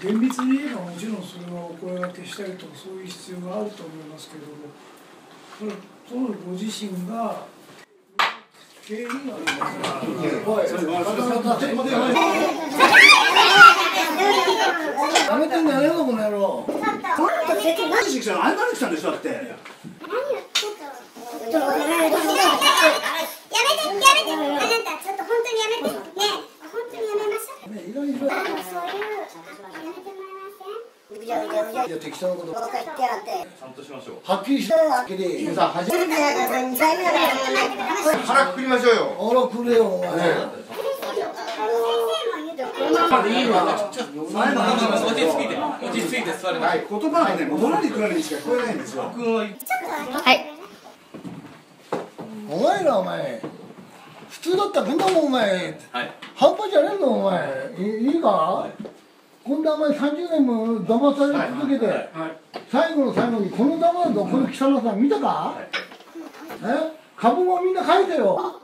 厳密に言えばもちろんそれはお声がけしたりとかそういう必要があると思いますけれども、そのご自身が経緯があるんですが、やめてんじゃねえのこの野郎。 何してきたの？謝りに来たんでしょだって。 やめて、あなたちょっと本当にやめてね、本当にやめましょう。 ね、いろいろ。 そういうやめてもらえません？ いや適当なこと。 ちゃんとしましょう。 はっきりしてはっきり。さ初めて。 腹くくりましょうよ。 腹くれよお前。 までいいわ。 落ち着いて座れない。 言葉がね、戻らに来られにしか聞こえないんですよ。 はい。 お前らお前。普通だったらこんなもんお前。半端じゃねえのお前。いいか。こんなお前30年も騙され続けて、最後の最後にこの騙だとこの汚さ見たか？株もみんな書いてよ。